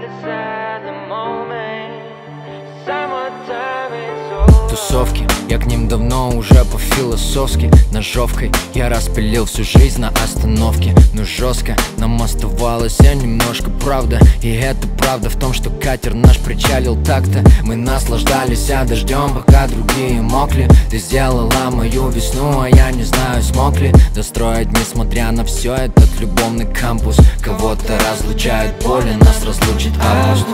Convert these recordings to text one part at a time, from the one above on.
Тусовки, я к ним давно уже по-философски. Ножовкой я распилил всю жизнь на остановке. Но жестко нам оставалось немножко правда. И это правда в том, что катер наш причалил так-то. Мы наслаждались дождем, пока другие мокли. Ты сделала мою весну, а я не знаю, смог ли достроить, несмотря на все, этот любовный кампус. Кого-то разлучает боль, и нас разлучит август.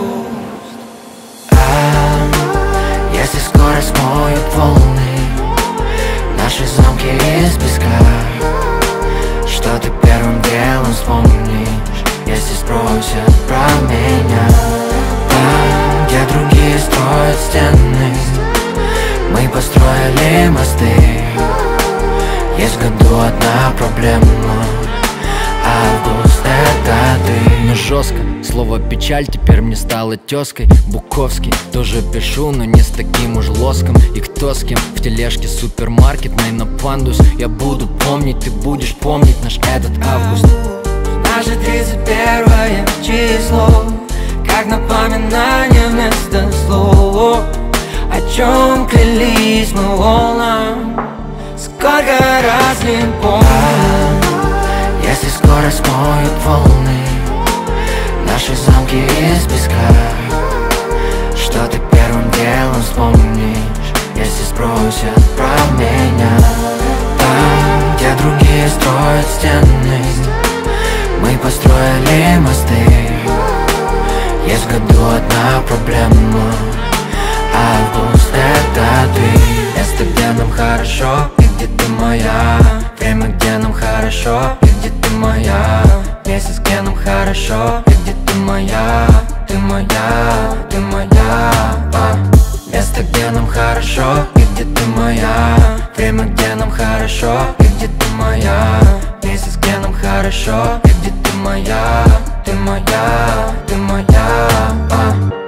Если скоро смоют волны наши замки из песка, что ты первым делом вспомнишь, если спросят про меня? Там, где другие строят стены, мы построили мосты. Есть в году одна проблема: август — это ты. Но жестко, слово печаль теперь мне стало тезкой. Буковский тоже пишу, но не с таким уж лоском. И кто с кем в тележке супермаркетной на пандус. Я буду помнить, ты будешь помнить наш этот август. Наше 31 число, как напоминание вместо слов. О чем клялись мы волнам, сколько раз не помню. Если скоро смоют волны наши замки из песка, что ты первым делом вспомнишь, если спросят про меня? Там, где другие строят стены, мы построили мосты. Есть в году одна проблема: август — это ты. Место, где нам хорошо, и где ты моя. Время, где нам хорошо, и где ты моя. Месяц, где нам хорошо, и где ты моя. Ты моя, ты моя. Место, где нам хорошо, и где ты моя. Время, где нам хорошо, и где ты моя. Месяц, где нам хорошо, и где ты моя. Ты моя, ты моя.